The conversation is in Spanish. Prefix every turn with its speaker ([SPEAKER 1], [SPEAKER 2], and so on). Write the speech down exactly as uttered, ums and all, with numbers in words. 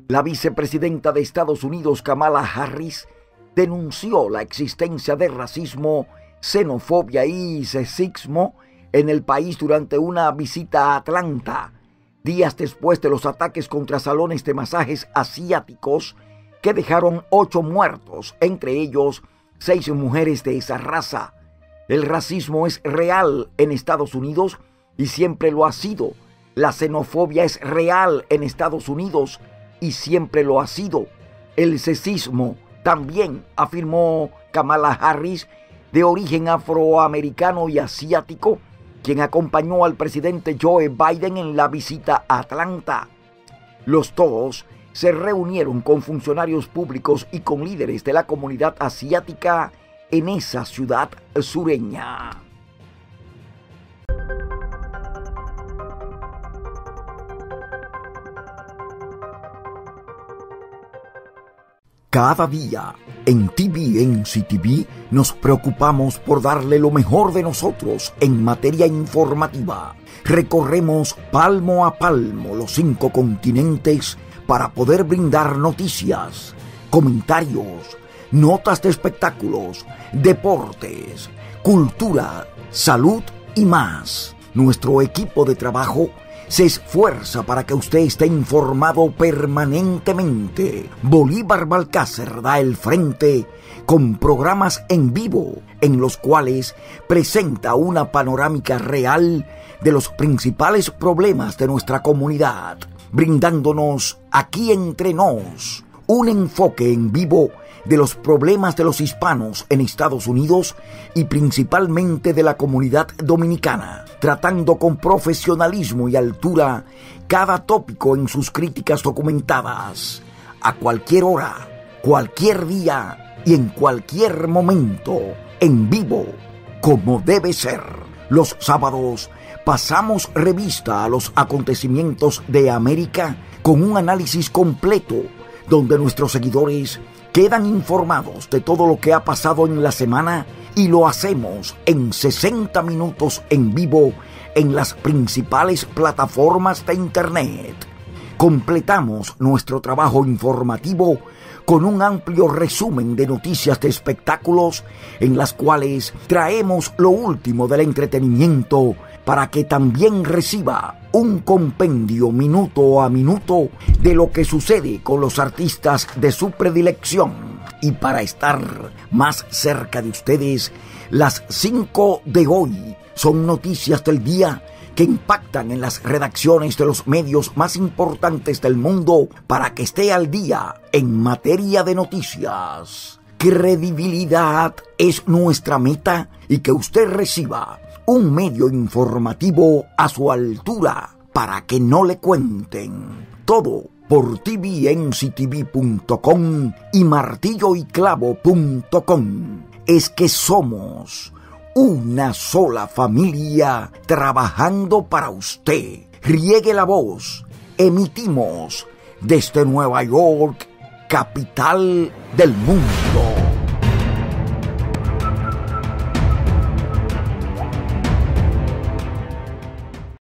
[SPEAKER 1] La vicepresidenta de Estados Unidos, Kamala Harris, denunció la existencia de racismo, xenofobia y sexismo en el país durante una visita a Atlanta, días después de los ataques contra salones de masajes asiáticos que dejaron ocho muertos, entre ellos seis mujeres de esa raza. El racismo es real en Estados Unidos y siempre lo ha sido. La xenofobia es real en Estados Unidos y siempre lo ha sido. El sexismo también, afirmó Kamala Harris, de origen afroamericano y asiático, quien acompañó al presidente Joe Biden en la visita a Atlanta. Los dos se reunieron con funcionarios públicos y con líderes de la comunidad asiática en esa ciudad sureña. Cada día en T V N C T V nos preocupamos por darle lo mejor de nosotros en materia informativa. Recorremos palmo a palmo los cinco continentes para poder brindar noticias, comentarios, notas de espectáculos, deportes, cultura, salud y más. Nuestro equipo de trabajo se esfuerza para que usted esté informado permanentemente. Bolívar Balcácer da el frente con programas en vivo en los cuales presenta una panorámica real de los principales problemas de nuestra comunidad, brindándonos aquí entre nos un enfoque en vivo de los problemas de los hispanos en Estados Unidos y principalmente de la comunidad dominicana, tratando con profesionalismo y altura cada tópico en sus críticas documentadas, a cualquier hora, cualquier día y en cualquier momento, en vivo, como debe ser. Los sábados pasamos revista a los acontecimientos de América con un análisis completo, donde nuestros seguidores quedan informados de todo lo que ha pasado en la semana y lo hacemos en sesenta minutos en vivo en las principales plataformas de internet. Completamos nuestro trabajo informativo con un amplio resumen de noticias de espectáculos en las cuales traemos lo último del entretenimiento para que también reciba un compendio minuto a minuto de lo que sucede con los artistas de su predilección. Y para estar más cerca de ustedes, las cinco de hoy son noticias del día que impactan en las redacciones de los medios más importantes del mundo para que esté al día en materia de noticias. Credibilidad es nuestra meta y que usted reciba un medio informativo a su altura para que no le cuenten. Todo por T V N C T V punto com y martillo y clavo punto com. Es que somos una sola familia trabajando para usted. Riegue la voz. Emitimos desde Nueva York, capital del mundo.